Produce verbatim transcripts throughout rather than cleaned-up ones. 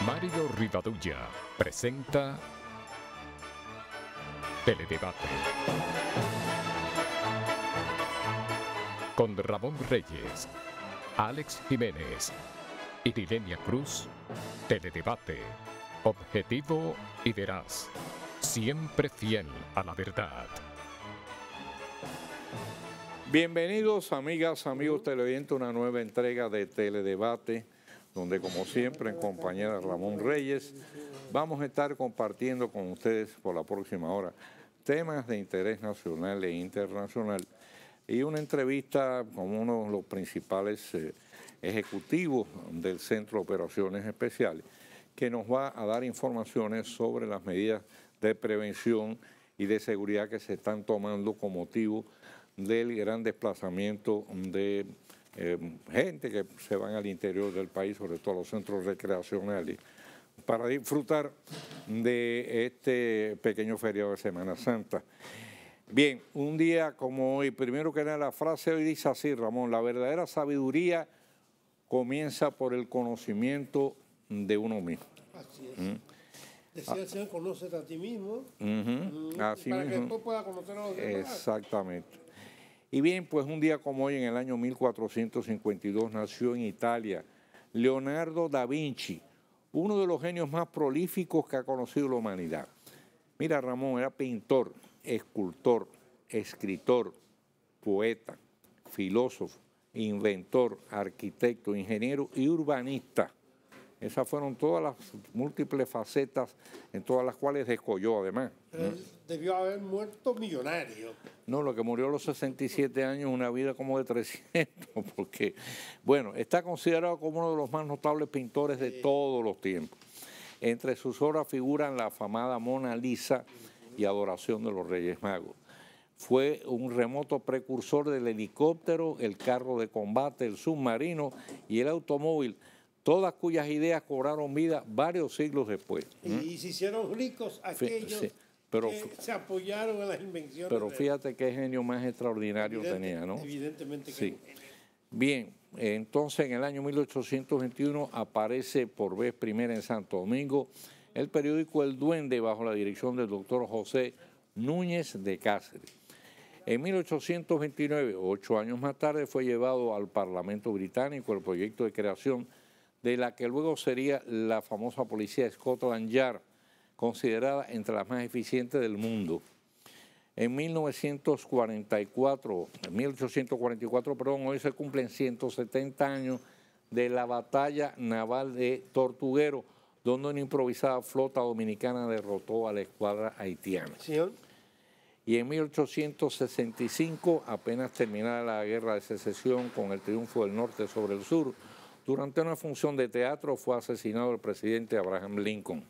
Mario Rivadulla presenta Teledebate con Ramón Reyes, Alex Jiménez y Dilenia Cruz. Teledebate, objetivo y veraz, siempre fiel a la verdad. Bienvenidos, amigas, amigos televidentes, a una nueva entrega de Teledebate, donde como siempre en compañía de Ramón Reyes vamos a estar compartiendo con ustedes por la próxima hora temas de interés nacional e internacional y una entrevista con uno de los principales eh, ejecutivos del Centro de Operaciones Especiales, que nos va a dar informaciones sobre las medidas de prevención y de seguridad que se están tomando con motivo del gran desplazamiento de eh, gente que se van al interior del país, sobre todo a los centros recreacionales, para disfrutar de este pequeño feriado de Semana Santa. Bien, un día como hoy, primero que nada, la frase hoy dice así, Ramón: la verdadera sabiduría comienza por el conocimiento de uno mismo. Así es. ¿Mm? Decía el Señor, conócete a ti mismo, Uh mm, -huh. Así para mismo. que después pueda conocer a los demás. Exactamente. Y bien, pues un día como hoy, en el año mil cuatrocientos cincuenta y dos, nació en Italia Leonardo da Vinci, uno de los genios más prolíficos que ha conocido la humanidad. Mira, Ramón, era pintor, escultor, escritor, poeta, filósofo, inventor, arquitecto, ingeniero y urbanista. Esas fueron todas las múltiples facetas en todas las cuales descolló, además. Pero él debió haber muerto millonario. No, lo que murió a los sesenta y siete años, una vida como de trescientos, porque, bueno, está considerado como uno de los más notables pintores de todos los tiempos. Entre sus obras figuran la afamada Mona Lisa y Adoración de los Reyes Magos. Fue un remoto precursor del helicóptero, el carro de combate, el submarino y el automóvil, todas cuyas ideas cobraron vida varios siglos después. Y, y se hicieron ricos aquellos sí, pero, que se apoyaron en las invenciones. Pero de fíjate qué genio más extraordinario Evidente, tenía, ¿no? Evidentemente que sí. Bien, entonces en el año mil ochocientos veintiuno aparece por vez primera en Santo Domingo el periódico El Duende, bajo la dirección del doctor José Núñez de Cáceres. En mil ochocientos veintinueve, ocho años más tarde, fue llevado al Parlamento británico el proyecto de creación de la que luego sería la famosa policía Scotland Yard, considerada entre las más eficientes del mundo. En mil novecientos cuarenta y cuatro, en mil ochocientos cuarenta y cuatro, perdón, hoy se cumplen ciento setenta años de la batalla naval de Tortuguero, donde una improvisada flota dominicana derrotó a la escuadra haitiana. Señor. Y en mil ochocientos sesenta y cinco, apenas terminada la guerra de secesión con el triunfo del norte sobre el sur, durante una función de teatro fue asesinado el presidente Abraham Lincoln.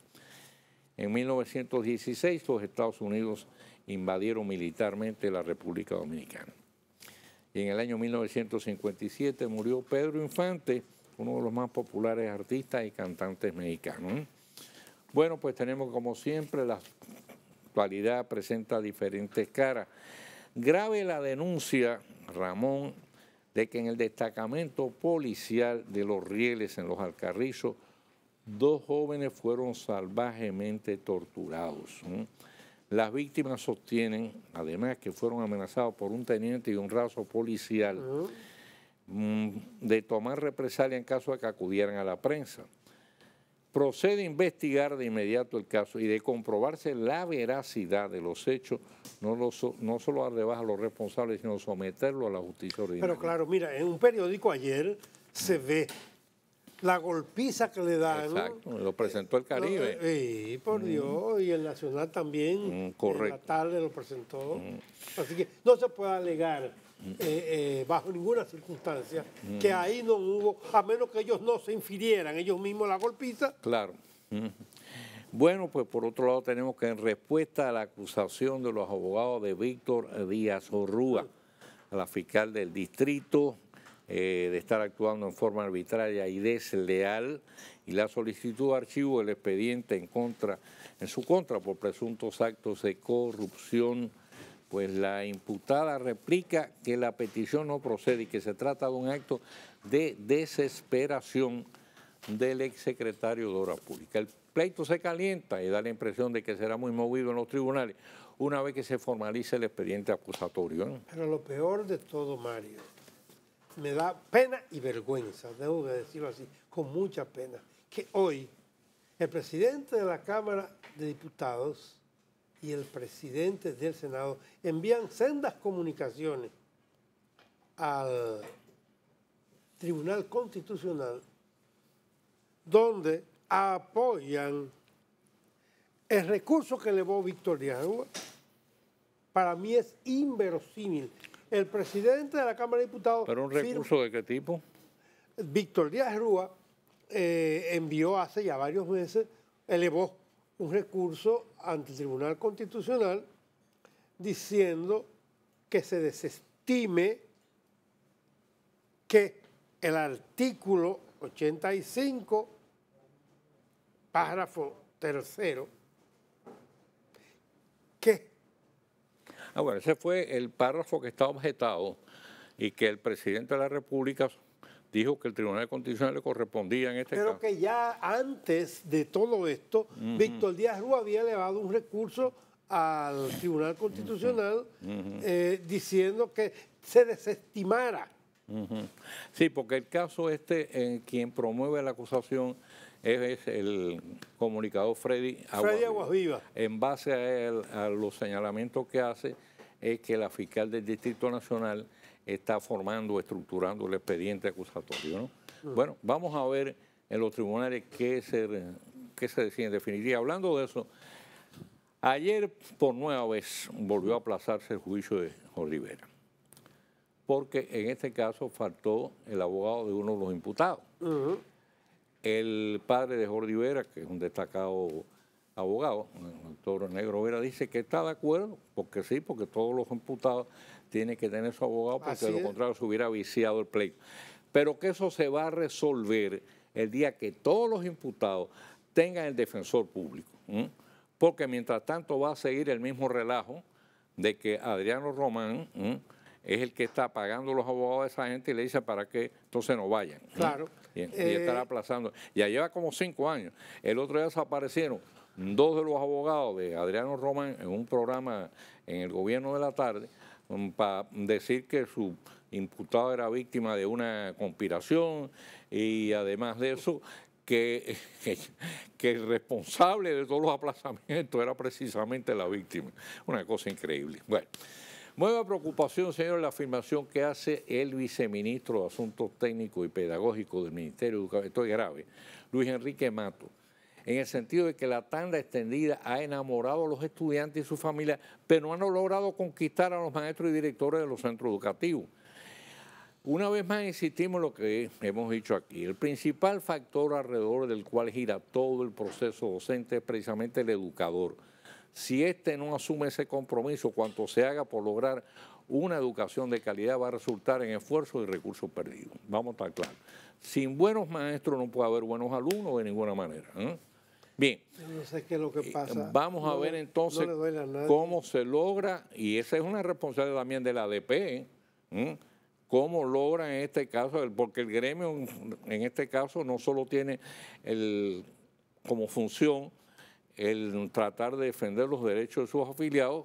En mil novecientos dieciséis, los Estados Unidos invadieron militarmente la República Dominicana. Y en el año mil novecientos cincuenta y siete murió Pedro Infante, uno de los más populares artistas y cantantes mexicanos. Bueno, pues tenemos como siempre, la actualidad presenta diferentes caras. Grave la denuncia, Ramón, de que en el destacamento policial de Los Rieles, en Los Alcarrizos, dos jóvenes fueron salvajemente torturados. Las víctimas sostienen, además, que fueron amenazados por un teniente y un raso policial uh-huh. de tomar represalia en caso de que acudieran a la prensa. Procede a investigar de inmediato el caso y de comprobarse la veracidad de los hechos, no, los, no solo dar de baja a los responsables, sino someterlo a la justicia ordinaria. Pero claro, mira, en un periódico ayer se ve la golpiza que le dan. Exacto, lo presentó el Caribe. Sí, por Dios, mm. y el Nacional también, mm, correcto. En la tarde lo presentó. Mm. Así que no se puede alegar mm. eh, eh, bajo ninguna circunstancia mm. que ahí no hubo, a menos que ellos no se infirieran ellos mismos la golpiza. Claro. Mm. Bueno, pues por otro lado tenemos que en respuesta a la acusación de los abogados de Víctor Díaz Orrúa, a la fiscal del distrito, Eh, de estar actuando en forma arbitraria y desleal, y la solicitud de archivo del expediente en contra, en su contra por presuntos actos de corrupción, pues la imputada replica que la petición no procede y que se trata de un acto de desesperación del exsecretario de Obras Públicas. El pleito se calienta y da la impresión de que será muy movido en los tribunales una vez que se formalice el expediente acusatorio, ¿no? Pero lo peor de todo, Mario, me da pena y vergüenza, debo de decirlo así, con mucha pena, que hoy el presidente de la Cámara de Diputados y el presidente del Senado envían sendas comunicaciones al Tribunal Constitucional donde apoyan el recurso que elevó Víctor Díaz Rúa. Para mí es inverosímil. El presidente de la Cámara de Diputados... ¿Pero un recurso firma, de qué tipo? Víctor Díaz Rúa eh, envió hace ya varios meses, elevó un recurso ante el Tribunal Constitucional diciendo que se desestime que el artículo ochenta y cinco, párrafo tercero, que... Ah, bueno, ese fue el párrafo que está objetado y que el presidente de la República dijo que el Tribunal Constitucional le correspondía en este Pero caso. Pero que ya antes de todo esto, uh-huh. Víctor Díaz Rúa había elevado un recurso al Tribunal Constitucional uh-huh. eh, diciendo que se desestimara. Uh-huh. Sí, porque el caso este en quien promueve la acusación es, es el comunicador Freddy Aguas Freddy Aguas Vivas. En base a, él, a los señalamientos que hace, es que la fiscal del Distrito Nacional está formando, estructurando el expediente acusatorio, ¿no? Uh-huh. Bueno, vamos a ver en los tribunales qué se, qué se decide en definitiva. Hablando de eso, ayer por nueva vez volvió a aplazarse el juicio de Jorge Rivera, porque en este caso faltó el abogado de uno de los imputados. Uh-huh. El padre de Jorge Rivera, que es un destacado abogado, el doctor Negro Vera, dice que está de acuerdo, porque sí, porque todos los imputados tienen que tener su abogado, porque Así de lo es. contrario se hubiera viciado el pleito. Pero que eso se va a resolver el día que todos los imputados tengan el defensor público, ¿eh? Porque mientras tanto va a seguir el mismo relajo de que Adriano Román ¿eh? es el que está pagando los abogados de esa gente y le dice para que entonces no vayan. Claro. ¿eh? Y, eh... y estará aplazando. Ya lleva como cinco años. El otro día desaparecieron dos de los abogados de Adriano Román en un programa en el gobierno de la tarde um, para decir que su imputado era víctima de una conspiración y además de eso que, que, que el responsable de todos los aplazamientos era precisamente la víctima. Una cosa increíble. Bueno, nueva preocupación, señor, la afirmación que hace el viceministro de Asuntos Técnicos y Pedagógicos del Ministerio de Educación, esto es grave, Luis Enrique Mato, en el sentido de que la tanda extendida ha enamorado a los estudiantes y sus familias, pero no han logrado conquistar a los maestros y directores de los centros educativos. Una vez más insistimos en lo que hemos dicho aquí. El principal factor alrededor del cual gira todo el proceso docente es precisamente el educador. Si éste no asume ese compromiso, cuanto se haga por lograr una educación de calidad va a resultar en esfuerzos y recursos perdidos. Vamos a estar claros. Sin buenos maestros no puede haber buenos alumnos de ninguna manera, ¿eh? Bien, no sé qué es lo que pasa. Vamos a no, ver entonces no cómo se logra, y esa es una responsabilidad también de la A D P, ¿eh? Cómo logran en este caso, porque el gremio en este caso no solo tiene el, como función el tratar de defender los derechos de sus afiliados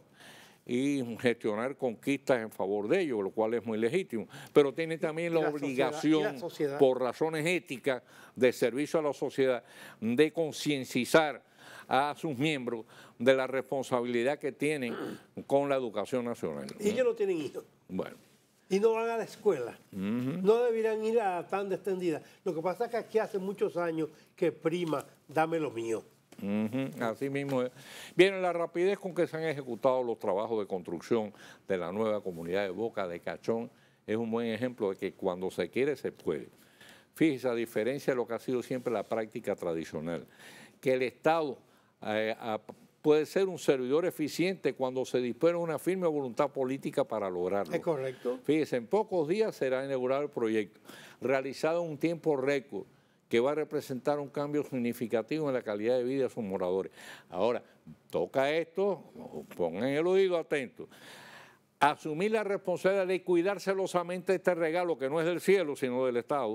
y gestionar conquistas en favor de ellos, lo cual es muy legítimo, pero tiene también la, la obligación, sociedad, la por razones éticas, de servicio a la sociedad, de concienciar a sus miembros de la responsabilidad que tienen con la educación nacional. Y ellos no tienen hijos. Bueno. Y no van a la escuela. Uh-huh. No deberían ir a la tanda extendida. Lo que pasa es que aquí hace muchos años que prima, dame lo mío. Uh-huh. Así mismo es. Bien, la rapidez con que se han ejecutado los trabajos de construcción de la nueva comunidad de Boca de Cachón es un buen ejemplo de que cuando se quiere, se puede. Fíjese, a diferencia de lo que ha sido siempre la práctica tradicional, que el Estado eh, a, puede ser un servidor eficiente cuando se dispone una firme voluntad política para lograrlo. Es correcto. Fíjese, en pocos días será inaugurado el proyecto, realizado en un tiempo récord, que va a representar un cambio significativo en la calidad de vida de sus moradores. Ahora, toca esto, pongan el oído atento, asumir la responsabilidad de cuidar celosamente este regalo que no es del cielo, sino del Estado,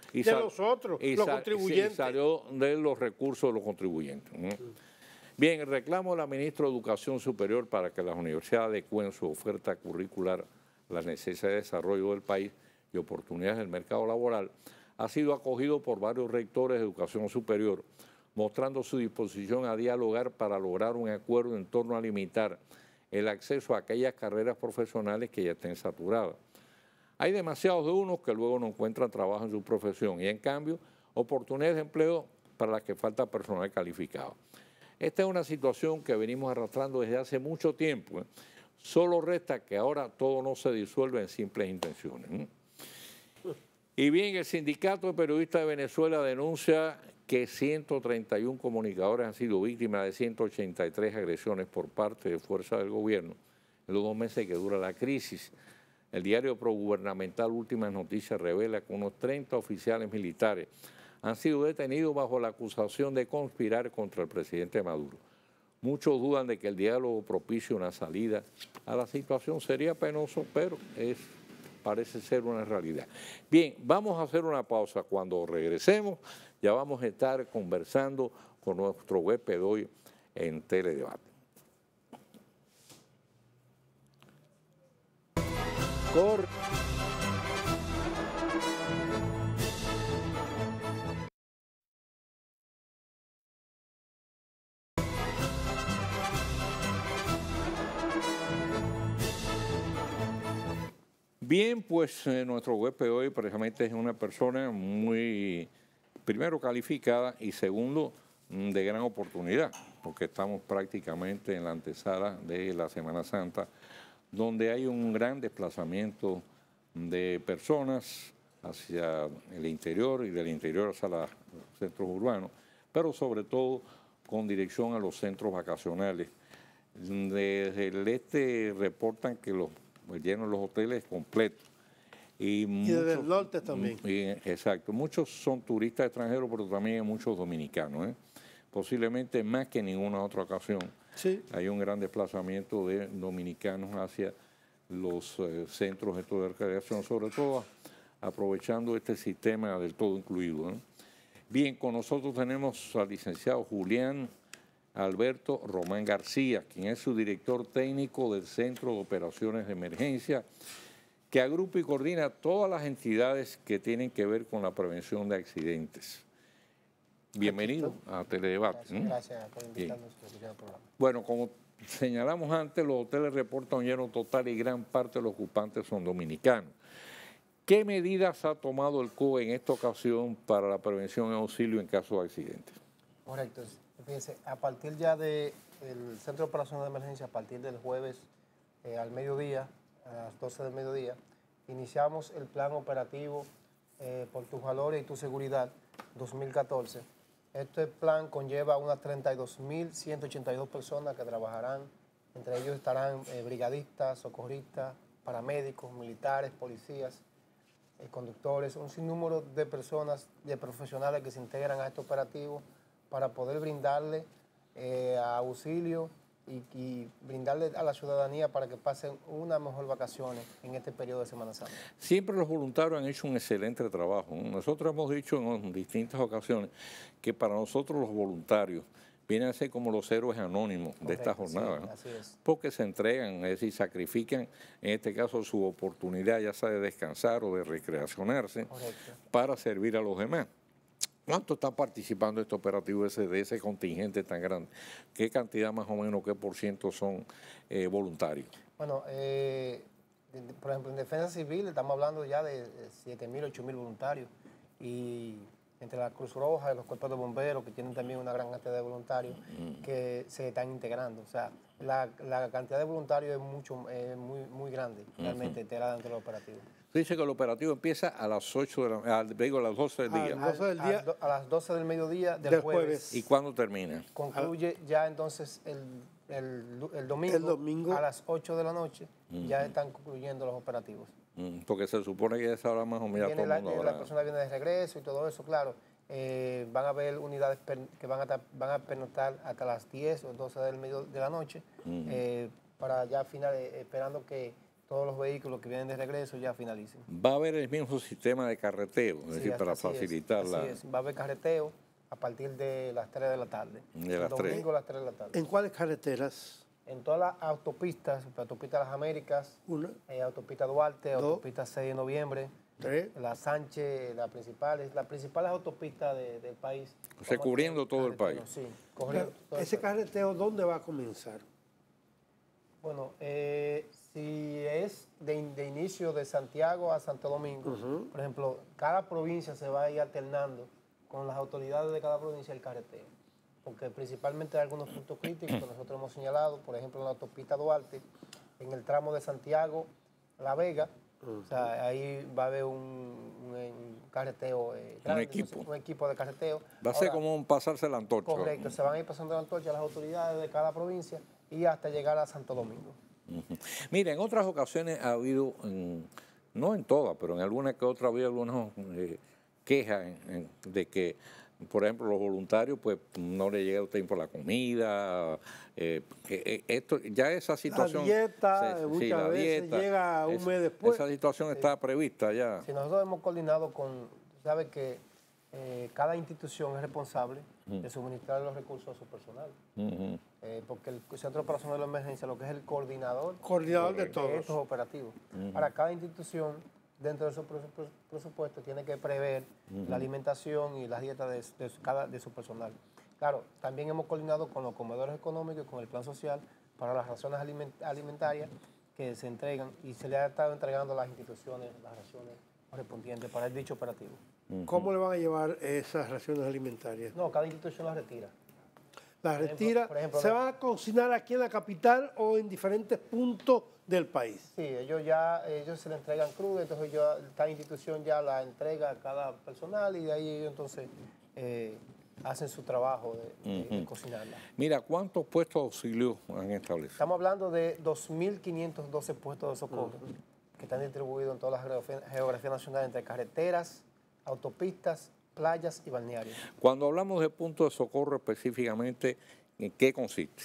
Y de sal, los otros, y los sal, contribuyentes. Sí, salió de los recursos de los contribuyentes. ¿no? Bien, el reclamo de la ministra de Educación Superior para que las universidades adecúen su oferta curricular a las necesidades de desarrollo del país y oportunidades del mercado laboral ha sido acogido por varios rectores de educación superior, mostrando su disposición a dialogar para lograr un acuerdo en torno a limitar el acceso a aquellas carreras profesionales que ya estén saturadas. Hay demasiados de unos que luego no encuentran trabajo en su profesión y, en cambio, oportunidades de empleo para las que falta personal calificado. Esta es una situación que venimos arrastrando desde hace mucho tiempo. ¿eh? Solo resta que ahora todo no se disuelva en simples intenciones. ¿eh? Y bien, el Sindicato de Periodistas de Venezuela denuncia que ciento treinta y uno comunicadores han sido víctimas de ciento ochenta y tres agresiones por parte de fuerzas del gobierno en los dos meses que dura la crisis. El diario progubernamental Últimas Noticias revela que unos treinta oficiales militares han sido detenidos bajo la acusación de conspirar contra el presidente Maduro. Muchos dudan de que el diálogo propicie una salida a la situación. Sería penoso, pero es, parece ser una realidad. Bien, vamos a hacer una pausa. Cuando regresemos, ya vamos a estar conversando con nuestro web de hoy en Teledebate. Corre. Bien, pues eh, nuestro web de hoy precisamente es una persona muy, primero, calificada y segundo, de gran oportunidad, porque estamos prácticamente en la antesala de la Semana Santa, donde hay un gran desplazamiento de personas hacia el interior y del interior hacia los centros urbanos, pero sobre todo con dirección a los centros vacacionales. Desde el este reportan que los llenos los hoteles completos. Y, Y muchos, desde el norte también. Y, exacto. Muchos son turistas extranjeros, pero también hay muchos dominicanos. ¿eh? Posiblemente más que en ninguna otra ocasión. Sí. Hay un gran desplazamiento de dominicanos hacia los eh, centros estos de recreación, sobre todo aprovechando este sistema del todo incluido. ¿eh? Bien, con nosotros tenemos al licenciado Julián Alberto Román García, quien es su director técnico del Centro de Operaciones de Emergencia, que agrupa y coordina todas las entidades que tienen que ver con la prevención de accidentes. Bienvenido a Teledebate. Gracias, gracias por invitarnos al programa. Bueno, como señalamos antes, los hoteles reportan un lleno total y gran parte de los ocupantes son dominicanos. ¿Qué medidas ha tomado el C O E en esta ocasión para la prevención y auxilio en caso de accidentes? Correcto. Fíjense, a partir ya del Centro de Operaciones de Emergencia, a partir del jueves eh, al mediodía, a las doce del mediodía, iniciamos el plan operativo eh, por tus valores y tu seguridad dos mil catorce. Este plan conlleva unas treinta y dos mil ciento ochenta y dos personas que trabajarán. Entre ellos estarán eh, brigadistas, socorristas, paramédicos, militares, policías, eh, conductores, un sinnúmero de personas, de profesionales que se integran a este operativo para poder brindarle eh, auxilio y, y brindarle a la ciudadanía para que pasen una mejor vacaciones en este periodo de Semana Santa. Siempre los voluntarios han hecho un excelente trabajo. Nosotros hemos dicho en distintas ocasiones que para nosotros los voluntarios vienen a ser como los héroes anónimos de esta jornada, sí, ¿no? así es. Porque se entregan, es decir, sacrifican, en este caso, su oportunidad ya sea de descansar o de recreacionarse. Correcto. Para servir a los demás. ¿Cuánto está participando este operativo ese, de ese contingente tan grande? ¿Qué cantidad más o menos, qué por ciento son eh, voluntarios? Bueno, eh, de, de, por ejemplo, en Defensa Civil estamos hablando ya de siete mil, ocho mil voluntarios. Y entre la Cruz Roja y los cuerpos de bomberos, que tienen también una gran cantidad de voluntarios, mm. que se están integrando. O sea, la, la cantidad de voluntarios es mucho, eh, muy, muy grande, realmente, uh-huh. integrada dentro del operativo. Dice que el operativo empieza a las ocho de la, a, digo, a las doce del día. A, doce del día. A, a las doce del mediodía del, del jueves. jueves. ¿Y cuándo termina? Concluye ya entonces el, el, el, domingo, el domingo a las ocho de la noche. Uh-huh. Ya están concluyendo los operativos. Uh-huh. Porque se supone que a esa hora más o menos todo el mundo la, la persona viene de regreso y todo eso, claro. Eh, van a haber unidades per, que van a, van a pernoctar hasta las diez o doce del medio de la noche, uh-huh. eh, para ya final, eh, esperando que todos los vehículos que vienen de regreso ya finalicen. Va a haber el mismo sistema de carreteo, es Sí, decir, para así es, facilitar así la... es. Va a haber carreteo a partir de las tres de la tarde. De El las tres. domingo a las tres de la tarde. ¿En cuáles carreteras? En todas las autopistas, autopista Las Américas, Una, eh, autopista Duarte, Dos. autopista seis de noviembre, tres. la Sánchez, las principales, las principales autopistas de- del país. O sea, Vamos a cubriendo tener todo el carretero, país. Sí, corriendo Pero, todo el ¿ese país. carreteo dónde va a comenzar? Bueno, eh, si es de, in- de inicio de Santiago a Santo Domingo, Ujú. por ejemplo, cada provincia se va a ir alternando con las autoridades de cada provincia el carreteo, porque principalmente hay algunos puntos críticos que nosotros hemos señalado, por ejemplo, en la autopista Duarte, en el tramo de Santiago, La Vega, o sea, ahí va a haber un, un- un carreteo eh, grande, equipo. entonces, un equipo de carreteo. Va a ser Ahora, como un pasarse la antorcha. correcto, se van a ir pasando la antorcha a las autoridades de cada provincia y hasta llegar a Santo Domingo. Ujú. Mira, en otras ocasiones ha habido, en- no en todas, pero en alguna que otra ha habido algunas eh, quejas en- en- de que, por ejemplo, los voluntarios pues no le llega a tiempo la comida. eh, que, eh, esto, ya esa situación... dieta, se- muchas veces llega un mes después. Esa situación está prevista ya. Si nosotros hemos coordinado con, sabe que eh, cada institución es responsable de suministrar los recursos a su personal, Ujú. eh, porque el Centro Operacional de Emergencia, lo que es el coordinador, Coordinador de de todos. estos operativos. Para cada institución, dentro de su presu- presupuesto, tiene que prever la alimentación y las dietas de, de su- cada, de su personal. Claro, también hemos coordinado con los comedores económicos y con el plan social para las raciones aliment- alimentarias que se entregan y se le ha estado entregando a las instituciones las raciones correspondientes para el dicho operativo. ¿Cómo le van a llevar esas raciones alimentarias? No, cada institución las retira. ¿Las ejemplo- retira? por ejemplo, ¿Se la- van a cocinar aquí en la capital o en diferentes puntos del país? Sí, ellos ya ellos se le entregan cruda, entonces yo, cada institución ya la entrega a cada personal y de ahí ellos entonces eh, hacen su trabajo de, de- de cocinarla. Mira, ¿cuántos puestos de auxilio han establecido? Estamos hablando de dos mil quinientos doce puestos de socorro que están distribuidos en toda la geografía, geografía nacional entre carreteras, autopistas, playas y balnearios. Cuando hablamos de puntos de socorro específicamente, ¿en qué consiste?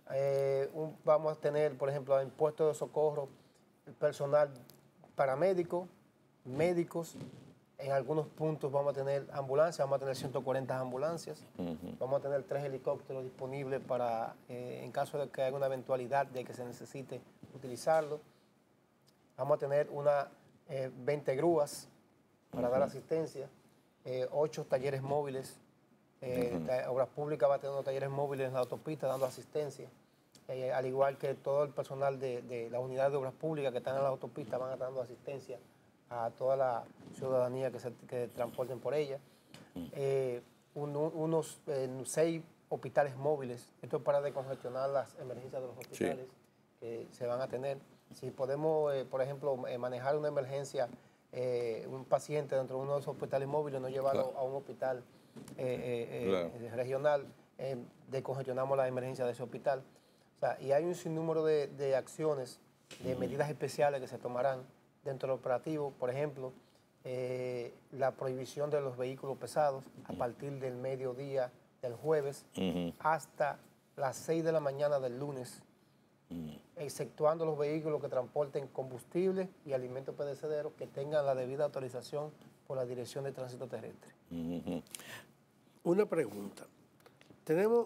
Eh, un- vamos a tener, por ejemplo, en puestos de socorro, el personal paramédico, médicos. En algunos puntos vamos a tener ambulancias, vamos a tener ciento cuarenta ambulancias. Vamos a tener tres helicópteros disponibles para, eh, en caso de que haya una eventualidad de que se necesite utilizarlo. Vamos a tener una eh, veinte grúas para dar asistencia, eh, ocho talleres móviles. Eh, ta- Obras Públicas va a tener unos talleres móviles en la autopista dando asistencia, eh, al igual que todo el personal de, de la unidad de Obras Públicas que están en la autopista van a estar dando asistencia a toda la ciudadanía que se que transporten por ella. Eh, un- un- unos eh, seis hospitales móviles, esto es para descongestionar las emergencias de los hospitales que se van a tener. Si podemos, eh, por ejemplo, eh, manejar una emergencia, eh, un paciente dentro de uno de esos hospitales móviles, no llevarlo Claro. a un hospital eh, eh, Claro. eh, regional, eh, descongestionamos la emergencia de ese hospital. O sea, y hay un sinnúmero de, de acciones, de medidas especiales que se tomarán dentro del operativo. Por ejemplo, eh, la prohibición de los vehículos pesados a partir del mediodía del jueves Ujú. hasta las seis de la mañana del lunes, exceptuando los vehículos que transporten combustible y alimentos perecederos que tengan la debida autorización por la Dirección de Tránsito Terrestre. Ujú. Una pregunta. Tenemos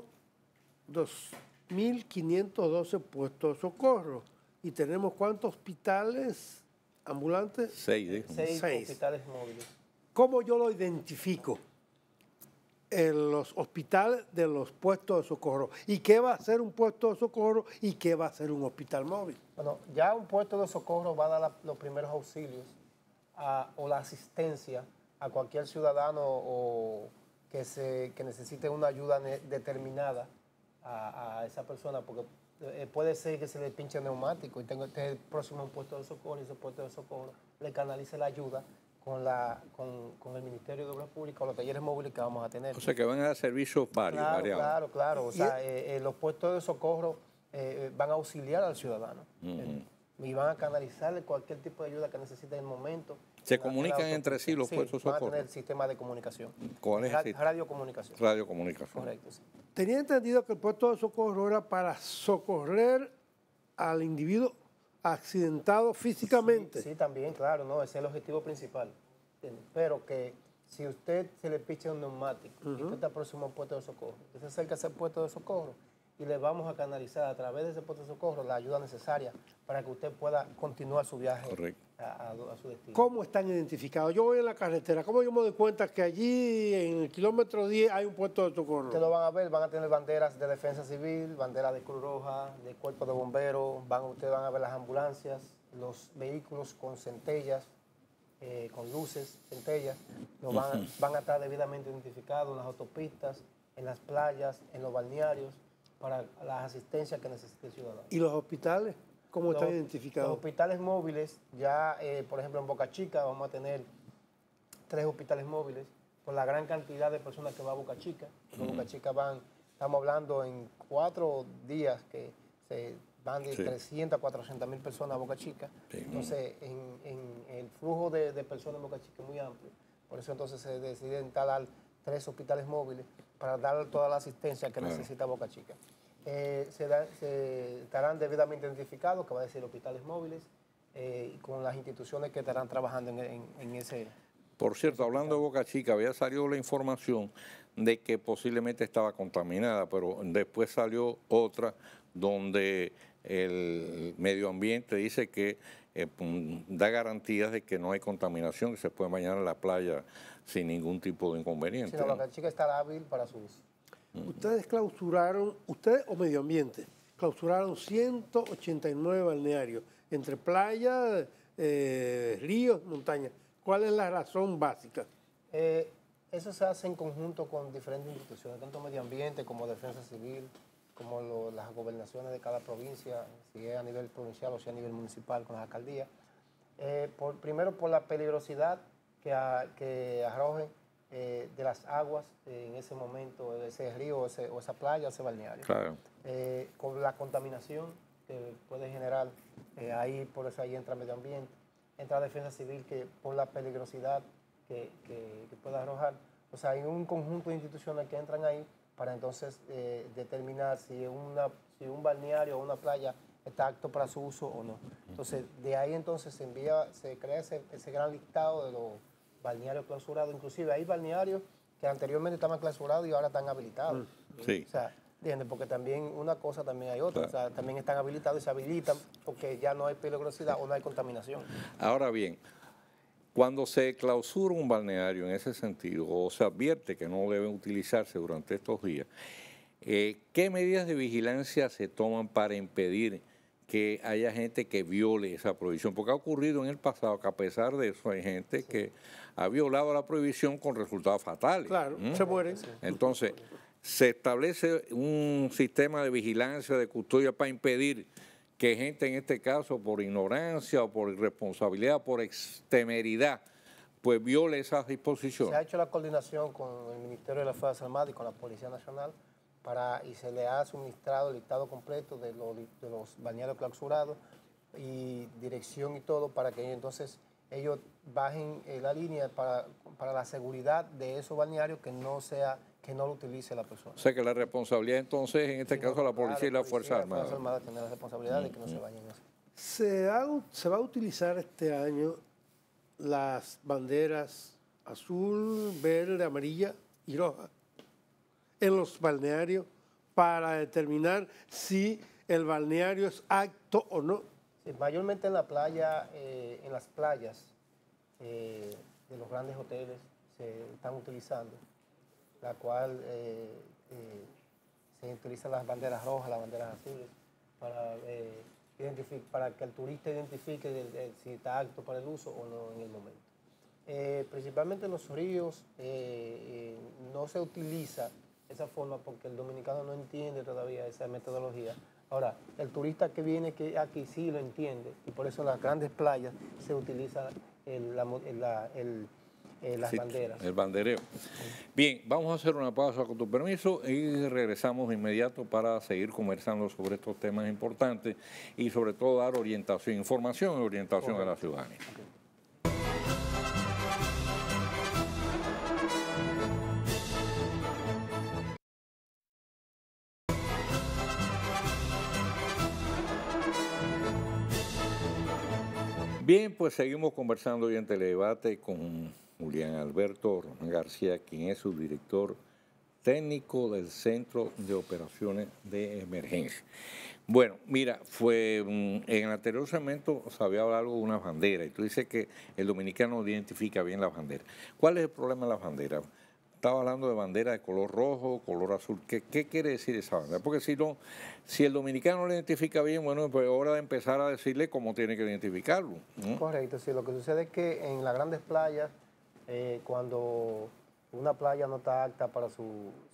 dos mil quinientos doce puestos de socorro y tenemos ¿cuántos hospitales ambulantes? Seis, dijo. Seis, Seis. hospitales móviles. ¿Cómo yo lo identifico? En los hospitales de los puestos de socorro. ¿Y qué va a ser un puesto de socorro y qué va a ser un hospital móvil? Bueno, ya un puesto de socorro va a dar la- los primeros auxilios a- o la asistencia a cualquier ciudadano o que, se, que necesite una ayuda ne- determinada a, a esa persona, porque eh, puede ser que se le pinche el neumático y tenga esté próximo a un puesto de socorro y ese puesto de socorro le canalice la ayuda con, la, con, con el Ministerio de Obras Públicas o los talleres móviles que vamos a tener. O sea que van a dar servicios varios, Claro, variados. claro, claro. O sea, eh, eh, los puestos de socorro eh, eh, van a auxiliar al ciudadano eh, y van a canalizarle cualquier tipo de ayuda que necesite en el momento. ¿Se En la- en la comunican autopista. entre sí los Sí, puestos de van a socorro? tener sistema de comunicación. ¿Cuál es el Ra- sistema? radiocomunicación. Radiocomunicación. Correcto, sí. Tenía entendido que el puesto de socorro era para socorrer al individuo accidentados físicamente. Sí, sí, también, claro, no, ese es el objetivo principal. ¿Entiendes? Pero que si usted se le picha un neumático uh-huh. y usted está próximo a un puesto de socorro, usted se acerca a ese puesto de socorro y le vamos a canalizar a través de ese puesto de socorro la ayuda necesaria para que usted pueda continuar su viaje a, a, a su destino. ¿Cómo están identificados? Yo voy en la carretera, ¿cómo yo me doy cuenta que allí en el kilómetro diez hay un puesto de socorro? Ustedes lo van a ver, van a tener banderas de defensa civil, banderas de Cruz Roja, de cuerpo de bomberos, van, ustedes van a ver las ambulancias, los vehículos con centellas, eh, con luces, centellas, lo van, van a estar debidamente identificados en las autopistas, en las playas, en los balnearios, para las asistencias que necesite el ciudadano. ¿Y los hospitales? ¿Cómo los, están identificados? Los hospitales móviles, ya eh, por ejemplo en Boca Chica vamos a tener tres hospitales móviles por la gran cantidad de personas que va a Boca Chica. En Boca Chica van, estamos hablando en cuatro días que se van de sí. trescientas a cuatrocientas mil personas a Boca Chica. Sí. Entonces en, en el flujo de, de personas en Boca Chica es muy amplio. Por eso entonces se decide instalar tres hospitales móviles para dar toda la asistencia que claro. necesita Boca Chica. Eh, se, da, se estarán debidamente identificados, que va a decir hospitales móviles, eh, con las instituciones que estarán trabajando en, en, en ese... Por cierto, hablando de Boca Chica, había salido la información de que posiblemente estaba contaminada, pero después salió otra donde el medio ambiente dice que eh, da garantías de que no hay contaminación, que se puede bañar en la playa sin ningún tipo de inconveniente. Sí, no, Boca Chica estará hábil para su uso. Ustedes clausuraron, ustedes o medio ambiente, clausuraron ciento ochenta y nueve balnearios, entre playas, eh, ríos, montañas. ¿Cuál es la razón básica? Eh, eso se hace en conjunto con diferentes instituciones, tanto medio ambiente como defensa civil, como lo, las gobernaciones de cada provincia, si es a nivel provincial o si es a nivel municipal con las alcaldías. Eh, por, primero por la peligrosidad que, a, que arrojen Eh, de las aguas eh, en ese momento, ese río ese, o esa playa, ese balneario. Claro. Eh, con la contaminación que puede generar, eh, ahí por eso ahí entra medio ambiente, entra defensa civil que por la peligrosidad que, que, que puede arrojar. O sea, hay un conjunto de instituciones que entran ahí para entonces eh, determinar si, una, si un balneario o una playa está apto para su uso o no. Entonces, de ahí entonces se envía, se crea ese, ese gran listado de los balnearios clausurados, inclusive hay balnearios que anteriormente estaban clausurados y ahora están habilitados. Sí. O sea, ¿entiendes? Porque también una cosa, también hay otra. Claro. O sea, también están habilitados y se habilitan porque ya no hay peligrosidad o no hay contaminación. Ahora bien, cuando se clausura un balneario en ese sentido o se advierte que no deben utilizarse durante estos días, eh, ¿qué medidas de vigilancia se toman para impedir que haya gente que viole esa prohibición? Porque ha ocurrido en el pasado que a pesar de eso hay gente sí. que ha violado la prohibición con resultados fatales. Claro, ¿Mm? se mueren. Entonces, se establece un sistema de vigilancia, de custodia para impedir que gente, en este caso, por ignorancia o por irresponsabilidad, por temeridad, pues viole esas disposiciones. Se ha hecho la coordinación con el Ministerio de las Fuerzas Armadas y con la Policía Nacional para, y se le ha suministrado el listado completo de los, de los balnearios clausurados y dirección y todo para que entonces ellos bajen eh, la línea para, para la seguridad de esos balnearios que no sea que no lo utilice la persona. O sea que la responsabilidad entonces, en este sí, caso, no, la policía claro, y la Fuerza Armada. La Fuerza Armada tiene la responsabilidad mm, de que no mm. se bañen eso. Se, ha, se va a utilizar este año las banderas azul, verde, amarilla y roja en los balnearios para determinar si el balneario es apto o no. Sí, mayormente en la playa, eh, en las playas eh, de los grandes hoteles se están utilizando, la cual eh, eh, se utilizan las banderas rojas, las banderas azules, para, eh, para que el turista identifique el, el, si está apto para el uso o no en el momento. Eh, principalmente en los ríos eh, eh, no se utiliza esa forma porque el dominicano no entiende todavía esa metodología. Ahora, el turista que viene que aquí sí lo entiende y por eso en las grandes playas se utiliza el, la, la, el, eh, las sí, banderas. El bandereo. Sí. Bien, vamos a hacer una pausa con tu permiso y regresamos de inmediato para seguir conversando sobre estos temas importantes y sobre todo dar orientación, información y orientación okay. a la ciudadanía. Okay. Bien, pues seguimos conversando hoy en Teledebate con Julián Alberto Román García, quien es su director técnico del Centro de Operaciones de Emergencia. Bueno, mira, fue en el anterior segmento se había hablado de una bandera y tú dices que el dominicano no identifica bien la bandera. ¿Cuál es el problema de la bandera? Estaba hablando de bandera de color rojo, color azul. ¿Qué, qué quiere decir esa bandera? Porque si no, si el dominicano no lo identifica bien, bueno, pues es hora de empezar a decirle cómo tiene que identificarlo, ¿no? Correcto, sí. Lo que sucede es que en las grandes playas, eh, cuando una playa no está apta para su,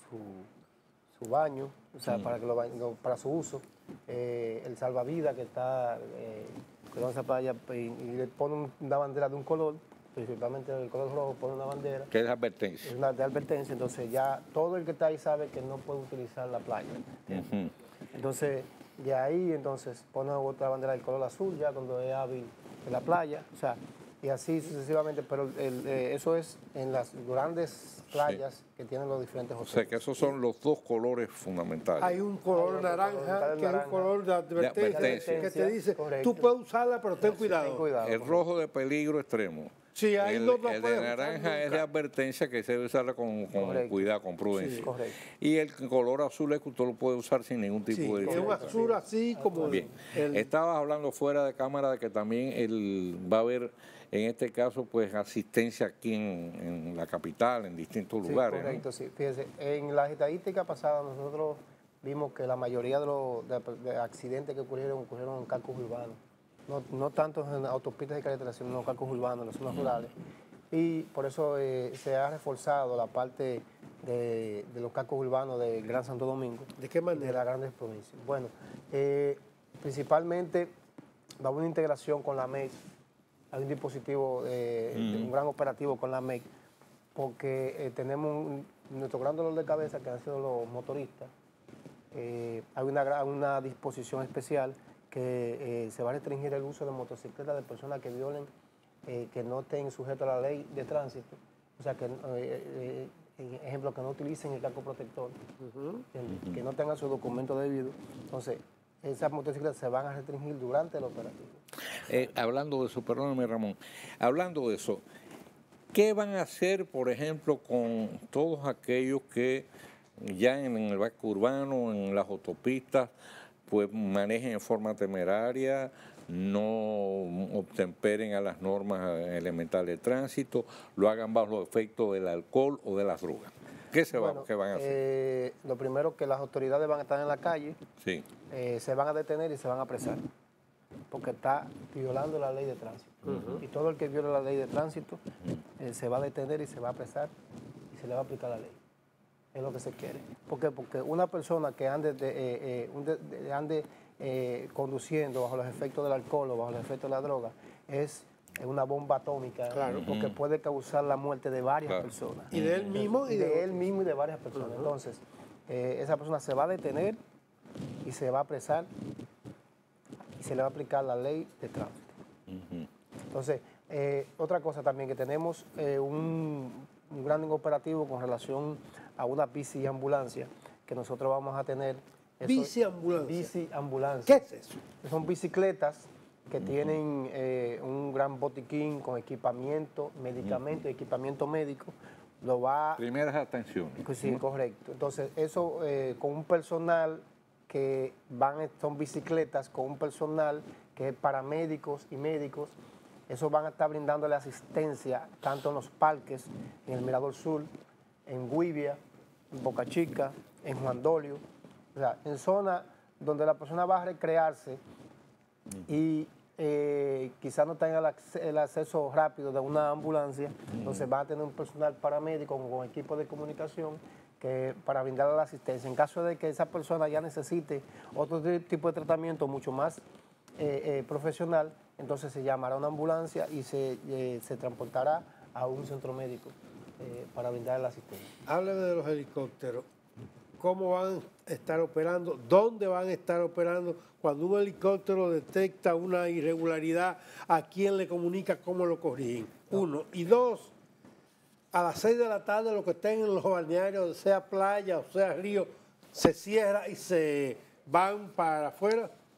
su, su baño, o sea, mm. para, que lo, no, para su uso, eh, el salvavidas que está eh, con esa playa y, y le pone una bandera de un color, principalmente el color rojo, pone una bandera. ¿Qué es advertencia? Es una de advertencia, entonces ya todo el que está ahí sabe que no puede utilizar la playa. Uh-huh. Entonces, de ahí entonces pone otra bandera del color azul ya cuando es hábil en la playa, o sea, y así sucesivamente, pero el, eh, eso es en las grandes playas sí. que tienen los diferentes hoteles. O sea, que esos son los dos colores fundamentales. Hay un color naranja, color, que naranja, es un color de advertencia, de advertencia que te dice, correcto. Tú puedes usarla, pero ten cuidado. Ten cuidado el correcto. rojo de peligro extremo. Sí, ahí el, no, no el de naranja es de advertencia que se debe usarla con, con cuidado, con prudencia. Sí, y el color azul es que usted lo puede usar sin ningún tipo sí, de diferencia. Es un azul así como... Bien, el... estabas hablando fuera de cámara de que también el, va a haber, en este caso, pues asistencia aquí en, en la capital, en distintos sí, lugares. Correcto, ¿no? sí. Fíjese, en la estadística pasada nosotros vimos que la mayoría de los de, de accidentes que ocurrieron, ocurrieron en cascos urbanos. No, no tanto en autopistas y carreteras, sino en los cascos urbanos, en las zonas rurales. Y por eso eh, se ha reforzado la parte de, de los cascos urbanos del Gran Santo Domingo. ¿De qué manera? De las grandes provincias. Bueno, eh, principalmente va a haber una integración con la M E C, hay un dispositivo, eh, mm. un gran operativo con la M E C, porque eh, tenemos un, nuestro gran dolor de cabeza, que han sido los motoristas. Eh, hay una, una disposición especial que eh, se va a restringir el uso de motocicletas de personas que violen, eh, que no estén sujetos a la ley de tránsito, o sea, que, eh, eh, ejemplo, que no utilicen el casco protector, uh-huh. que, que no tengan su documento debido. Entonces, esas motocicletas se van a restringir durante el operativo. Eh, hablando de eso, perdóname Ramón, hablando de eso, ¿qué van a hacer, por ejemplo, con todos aquellos que ya en el vasco urbano, en las autopistas, pues manejen en forma temeraria, no obtemperen a las normas elementales de tránsito, lo hagan bajo los efectos del alcohol o de las drogas? ¿Qué, se bueno, va, ¿qué van a hacer? Eh, lo primero, que las autoridades van a estar en la calle, sí. eh, se van a detener y se van a apresar, porque está violando la ley de tránsito. Uh-huh. Y todo el que viole la ley de tránsito uh-huh. eh, se va a detener y se va a apresar y se le va a aplicar la ley. Es lo que se quiere. ¿Por qué? Porque una persona que ande, de, eh, eh, un de, de, ande eh, conduciendo bajo los efectos del alcohol o bajo los efectos de la droga es una bomba atómica, claro. porque puede causar la muerte de varias claro. personas. Y de él mismo y de, de él mismo y de varias personas. Uh-huh. Entonces, eh, esa persona se va a detener y se va a apresar y se le va a aplicar la ley de tránsito. Uh-huh. Entonces, eh, otra cosa también, que tenemos eh, un, un gran operativo con relación a una bici ambulancia que nosotros vamos a tener. Bici ambulancia. Bici ambulancia. ¿Qué es eso? Son bicicletas que uh-huh. tienen eh, un gran botiquín con equipamiento, medicamentos, uh-huh. equipamiento médico. Lo va. Primeras atenciones. Sí, uh-huh. correcto. Entonces, eso eh, con un personal que van, son bicicletas con un personal que es paramédicos y médicos. Eso van a estar brindándole asistencia tanto en los parques, en el Mirador Sur, en Guivia, en Boca Chica, en Juan Dolio, o sea, en zonas donde la persona va a recrearse y eh, quizás no tenga el, ac- el acceso rápido de una ambulancia, entonces va a tener un personal paramédico con equipo de comunicación que, para brindarle la asistencia. En caso de que esa persona ya necesite otro tipo de tratamiento mucho más eh, eh, profesional, entonces se llamará una ambulancia y se, eh, se transportará a un centro médico eh, para brindar la asistencia. Hábleme de los helicópteros. ¿Cómo van a estar operando? ¿Dónde van a estar operando? Cuando un helicóptero detecta una irregularidad, ¿a quién le comunica cómo lo corrigen? Uno. Y dos, a las seis de la tarde, los que estén en los balnearios, sea playa o sea río, se cierra y se van para afuera.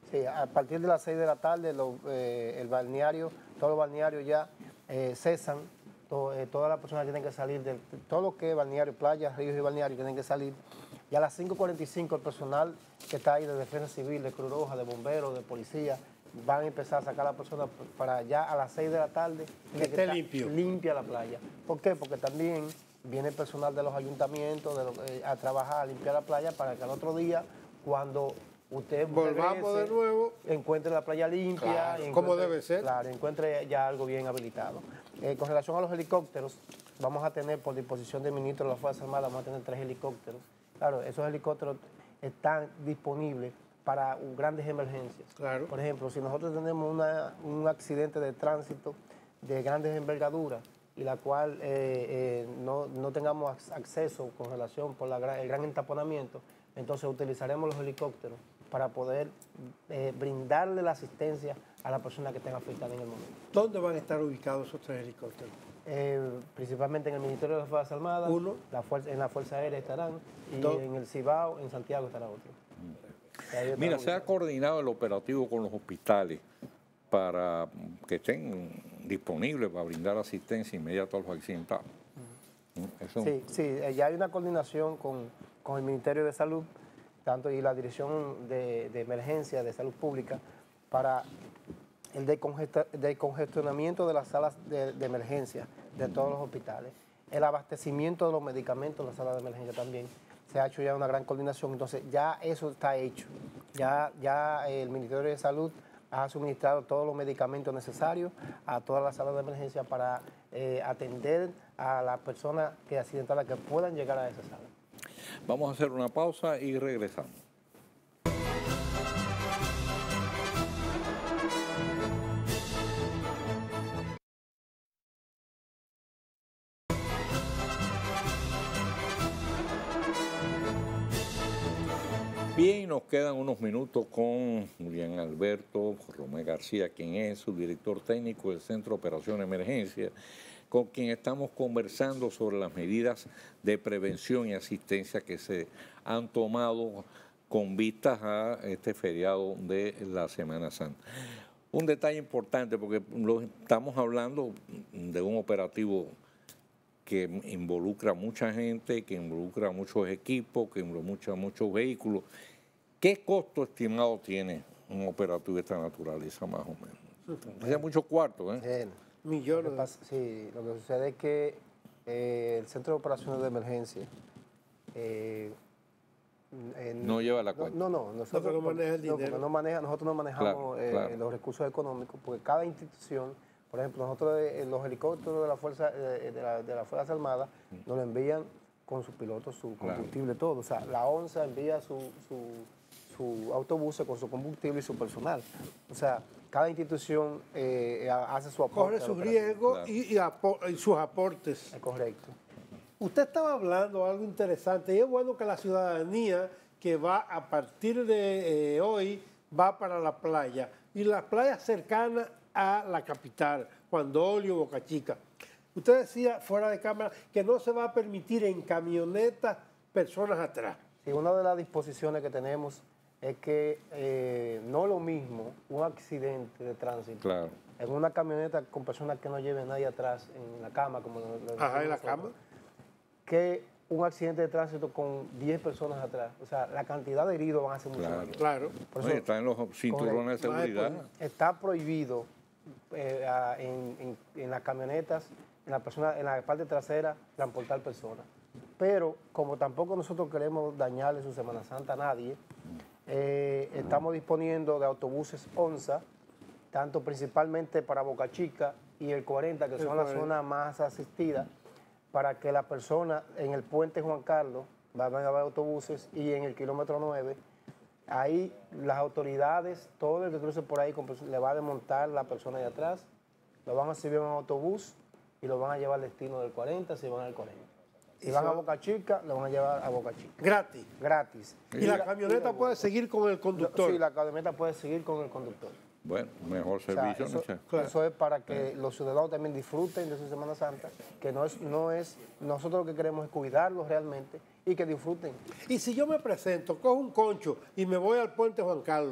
Sí, a partir de las seis de la tarde, lo, eh, el balneario, todos los balnearios ya eh, cesan. To, eh, todas las personas tienen que salir, de todo lo que es balneario, playas, ríos y balnearios tienen que salir. Y a las cinco cuarenta y cinco el personal que está ahí de Defensa Civil, de Cruz Roja, de bomberos, de policía, van a empezar a sacar a la persona para allá a las seis de la tarde. Que esté limpio. Limpia la playa. ¿Por qué? Porque también viene el personal de los ayuntamientos de lo, eh, a trabajar, a limpiar la playa para que al otro día, cuando usted volvamos regrese, de nuevo, encuentre la playa limpia. Claro, y como debe ser. Claro, encuentre ya algo bien habilitado. Eh, con relación a los helicópteros, vamos a tener por disposición del ministro de las Fuerzas Armadas, vamos a tener tres helicópteros. Claro, esos helicópteros están disponibles para grandes emergencias. Claro. Por ejemplo, si nosotros tenemos una, un accidente de tránsito de grandes envergaduras y la cual eh, eh, no, no tengamos acceso con relación por la gran, el gran entaponamiento, entonces utilizaremos los helicópteros para poder eh, brindarle la asistencia a la persona que esté afectada en el momento. ¿Dónde van a estar ubicados esos tres helicópteros? Eh, principalmente en el Ministerio de las Fuerzas Armadas, Uno. La fuerza, en la Fuerza Aérea estarán, y Dos. en el Cibao, en Santiago estará otro. Mira, se ha coordinado el operativo con los hospitales para que estén disponibles para brindar asistencia inmediata a los accidentados. Eso... Sí, sí, eh, ya hay una coordinación con, con el Ministerio de Salud, tanto y la Dirección de, de Emergencia de Salud Pública, para el descongestionamiento de las salas de, de emergencia de todos los hospitales, el abastecimiento de los medicamentos en las salas de emergencia también. Se ha hecho ya una gran coordinación, entonces ya eso está hecho. Ya, ya el Ministerio de Salud ha suministrado todos los medicamentos necesarios a todas las salas de emergencia para eh, atender a las personas que accidentadas que puedan llegar a esa sala. Vamos a hacer una pausa y regresamos. Bien, nos quedan unos minutos con Julián Alberto Romé García, quien es su director técnico del Centro de Operaciones de Emergencia, con quien estamos conversando sobre las medidas de prevención y asistencia que se han tomado con vistas a este feriado de la Semana Santa. Un detalle importante, porque lo, estamos hablando de un operativo que involucra a mucha gente, que involucra a muchos equipos, que involucra a muchos vehículos. ¿Qué costo estimado tiene un operativo de esta naturaleza, más o menos? Hace muchos cuartos, ¿eh? Bien. Millones. Lo que pasa, sí, lo que sucede es que eh, el Centro de Operaciones de Emergencia eh, eh, no lleva la cuenta. No, no, nosotros no maneja el no, dinero. no maneja, nosotros no manejamos Claro, eh, claro. los recursos económicos, porque cada institución, por ejemplo, nosotros eh, los helicópteros de la Fuerza eh, de, la, de las Fuerzas Armadas nos lo envían con sus pilotos, su combustible, todo. O sea, la ONSA envía su, su, su autobús con su combustible y su personal. O sea, cada institución eh, hace su aporte. Corre sus riesgos Claro. y, y, apo- y sus aportes. Es correcto. Usted estaba hablando algo interesante y es bueno que la ciudadanía que va a partir de eh, hoy va para la playa y las playas cercanas a la capital, Juan Dolio, Boca Chica. Usted decía fuera de cámara que no se va a permitir en camionetas personas atrás. Sí, una de las disposiciones que tenemos es que eh, no lo mismo un accidente de tránsito Claro. en una camioneta con personas que no lleven nadie atrás en la cama, como lo, lo Ajá, en la decimos cama. nosotros, que un accidente de tránsito con diez personas atrás. O sea, la cantidad de heridos van a ser mucho Claro. mayor. Claro. Por Oye, eso, están los cinturones de correcto. seguridad. está prohibido eh, a- en, en- en las camionetas, en la, persona, en la parte trasera, transportar personas. Pero como tampoco nosotros queremos dañarle su Semana Santa a nadie, eh, estamos disponiendo de autobuses ONSA, tanto principalmente para Boca Chica y el cuarenta, que El son las cuarenta. zonas más asistidas, para que la persona en el puente Juan Carlos, van a haber autobuses, y en el kilómetro nueve, ahí las autoridades, todo el que cruce por ahí, con perso- le va a desmontar la persona de atrás, lo van a subir en un autobús y lo van a llevar al destino del cuarenta, si van al cuarenta. Si ¿Y van se a va? Boca Chica, lo van a llevar a Boca Chica. Gratis. Gratis. Y la camioneta puede seguir con el conductor. Sí, la camioneta puede seguir con el conductor. Bueno, mejor O sea, servicio, eso, no sé. Claro. eso es para que los ciudadanos también disfruten de su Semana Santa, que no es, no es, nosotros lo que queremos es cuidarlos realmente y que disfruten. Y si yo me presento, cojo un concho y me voy al puente Juan Carlos,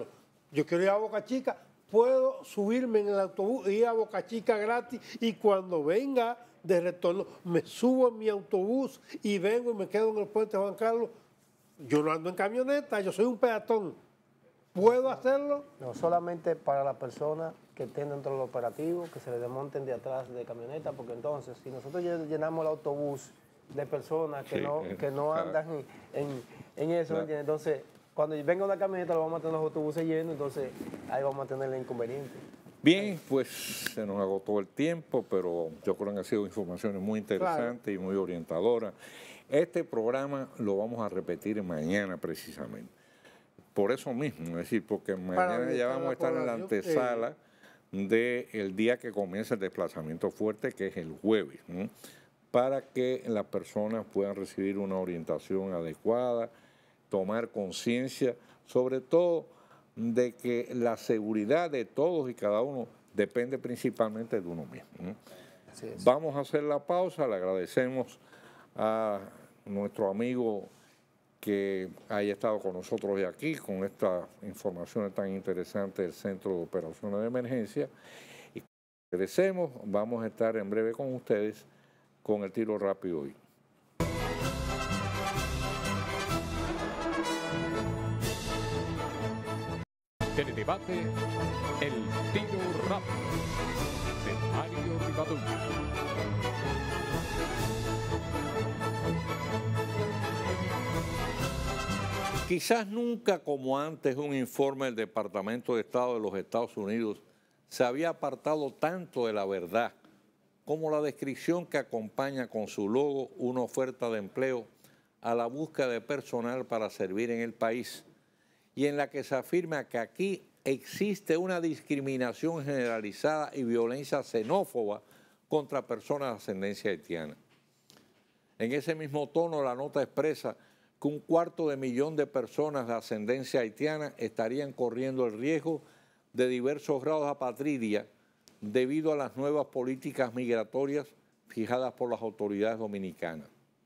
Yo quiero ir a Boca Chica, puedo subirme en el autobús e ir a Boca Chica gratis y cuando venga de retorno me subo en mi autobús y vengo y me quedo en el puente Juan Carlos. Yo no ando en camioneta, yo soy un peatón. ¿Puedo hacerlo? No, solamente para las personas que estén dentro del operativo, que se le desmonten de atrás de camioneta, porque entonces, si nosotros llenamos el autobús de personas que Sí, no, que no claro. andan en, en, en eso, Claro. ¿entiendes? Entonces, cuando venga una camioneta, lo vamos a tener los autobuses llenos, entonces ahí vamos a tener el inconveniente. Bien, pues se nos agotó el tiempo, pero yo creo que han sido informaciones muy interesantes Claro. y muy orientadoras. Este programa lo vamos a repetir mañana precisamente. Por eso mismo, es decir, porque mañana ya orientar a vamos la a estar en la población, antesala del día que comienza el desplazamiento fuerte, que es el jueves, ¿no? Para que las personas puedan recibir una orientación adecuada, tomar conciencia, sobre todo de que la seguridad de todos y cada uno depende principalmente de uno mismo, ¿no? Así es. Vamos a hacer la pausa, le agradecemos a nuestro amigo que haya estado con nosotros hoy aquí con estas informaciones tan interesantes del Centro de Operaciones de Emergencia. Y agradecemos, vamos a estar en breve con ustedes con el tiro rápido hoy. Teledebate El Tiro Rápido de Mario Rivadavia. Quizás nunca como antes un informe del Departamento de Estado de los Estados Unidos se había apartado tanto de la verdad como la descripción que acompaña con su logo una oferta de empleo a la búsqueda de personal para servir en el país y en la que se afirma que aquí existe una discriminación generalizada y violencia xenófoba contra personas de ascendencia haitiana. En ese mismo tono, la nota expresa que un cuarto de millón de personas de ascendencia haitiana estarían corriendo el riesgo de diversos grados de apatridia debido a las nuevas políticas migratorias fijadas por las autoridades dominicanas.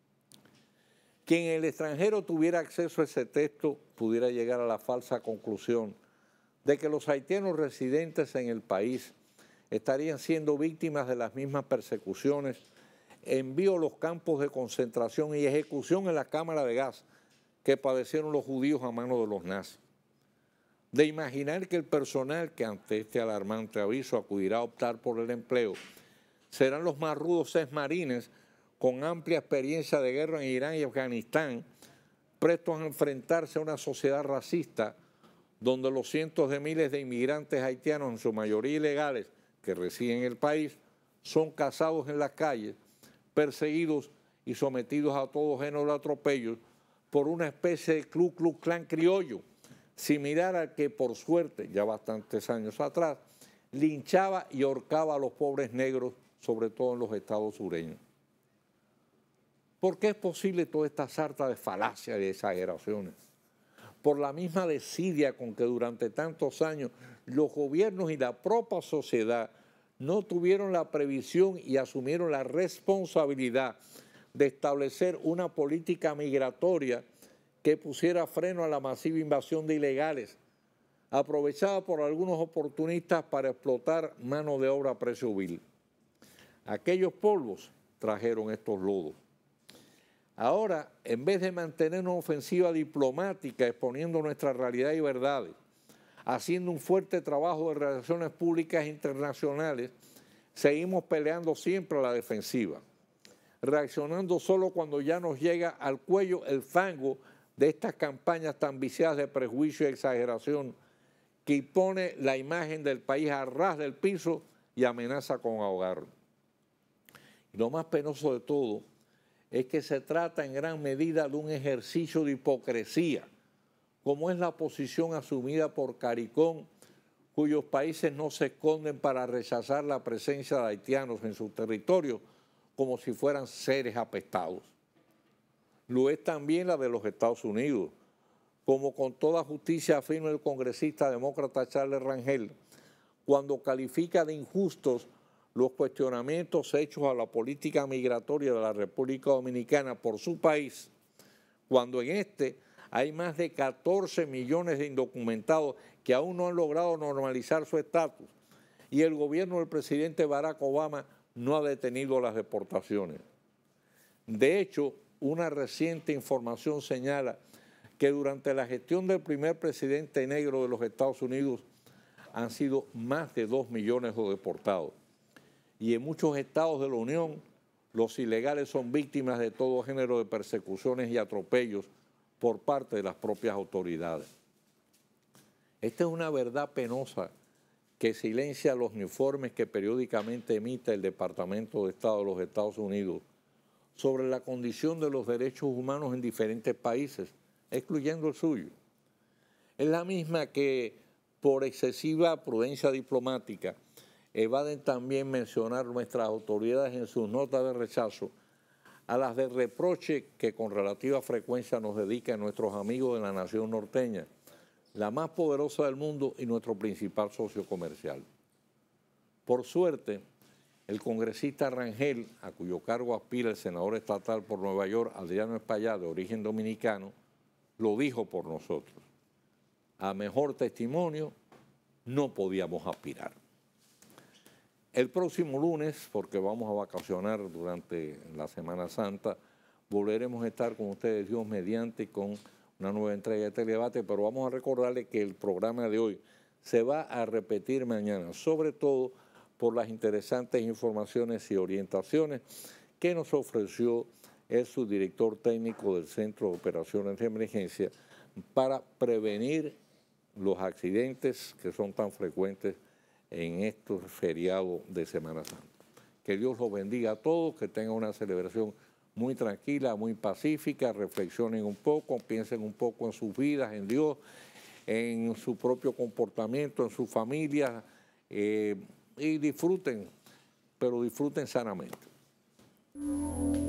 Quien en el extranjero tuviera acceso a ese texto pudiera llegar a la falsa conclusión de que los haitianos residentes en el país estarían siendo víctimas de las mismas persecuciones, envío a los campos de concentración y ejecución en la cámara de gas que padecieron los judíos a manos de los nazis. De imaginar que el personal que ante este alarmante aviso acudirá a optar por el empleo serán los más rudos exmarines con amplia experiencia de guerra en Irán y Afganistán, prestos a enfrentarse a una sociedad racista donde los cientos de miles de inmigrantes haitianos, en su mayoría ilegales, que residen en el país, son cazados en las calles, perseguidos y sometidos a todo género de atropellos por una especie de Ku Klux Klan criollo, similar al que, por suerte, ya bastantes años atrás, linchaba y ahorcaba a los pobres negros, sobre todo en los estados sureños. ¿Por qué es posible toda esta sarta de falacias y de exageraciones? Por la misma desidia con que durante tantos años los gobiernos y la propia sociedad no tuvieron la previsión y asumieron la responsabilidad de establecer una política migratoria que pusiera freno a la masiva invasión de ilegales, aprovechada por algunos oportunistas para explotar mano de obra a precio vil. Aquellos polvos trajeron estos lodos. Ahora, en vez de mantener una ofensiva diplomática exponiendo nuestra realidad y verdades, haciendo un fuerte trabajo de relaciones públicas internacionales, seguimos peleando siempre a la defensiva, reaccionando solo cuando ya nos llega al cuello el fango de estas campañas tan viciadas de prejuicio y exageración que impone la imagen del país a ras del piso y amenaza con ahogarlo. Y lo más penoso de todo es que se trata en gran medida de un ejercicio de hipocresía, como es la posición asumida por CARICOM, cuyos países no se esconden para rechazar la presencia de haitianos en su territorio como si fueran seres apestados. Lo es también la de los Estados Unidos, como con toda justicia afirma el congresista demócrata Charles Rangel, cuando califica de injustos los cuestionamientos hechos a la política migratoria de la República Dominicana por su país, cuando en este Hay más de catorce millones de indocumentados que aún no han logrado normalizar su estatus. Y el gobierno del presidente Barack Obama no ha detenido las deportaciones. De hecho, una reciente información señala que durante la gestión del primer presidente negro de los Estados Unidos han sido más de dos millones de deportados. Y en muchos estados de la Unión, los ilegales son víctimas de todo género de persecuciones y atropellos por parte de las propias autoridades. Esta es una verdad penosa que silencia los informes que periódicamente emite el Departamento de Estado de los Estados Unidos sobre la condición de los derechos humanos en diferentes países, excluyendo el suyo. Es la misma que, por excesiva prudencia diplomática, evaden también mencionar nuestras autoridades en sus notas de rechazo a las de reproche que con relativa frecuencia nos dedican nuestros amigos de la nación norteña, la más poderosa del mundo y nuestro principal socio comercial. Por suerte, el congresista Rangel, a cuyo cargo aspira el senador estatal por Nueva York, Adriano Espaillá, de origen dominicano, lo dijo por nosotros. A mejor testimonio no podíamos aspirar. El próximo lunes, porque vamos a vacacionar durante la Semana Santa, volveremos a estar con ustedes, Dios mediante, con una nueva entrega de Teledebate, pero vamos a recordarles que el programa de hoy se va a repetir mañana, sobre todo por las interesantes informaciones y orientaciones que nos ofreció el subdirector técnico del Centro de Operaciones de Emergencia para prevenir los accidentes que son tan frecuentes en estos feriados de Semana Santa. Que Dios los bendiga a todos, que tengan una celebración muy tranquila, muy pacífica, reflexionen un poco, piensen un poco en sus vidas, en Dios, en su propio comportamiento, en su familia, eh, y disfruten, pero disfruten sanamente.